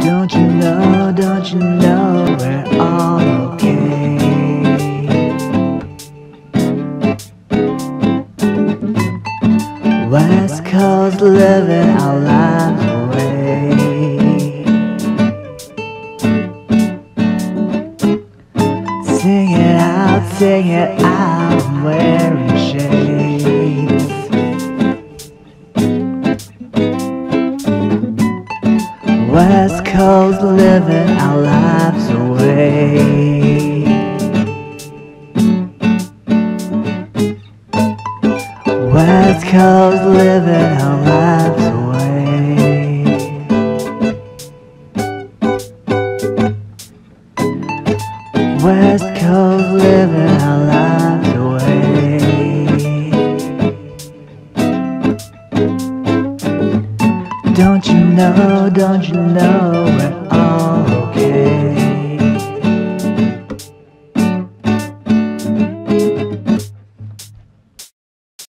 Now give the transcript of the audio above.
don't you know we're all okay? West Coast living our lives away. Sing it out, I'm wearing shades. West Coast living our lives away. West Coast living our lives away. West Coast living our lives away. Don't you know we're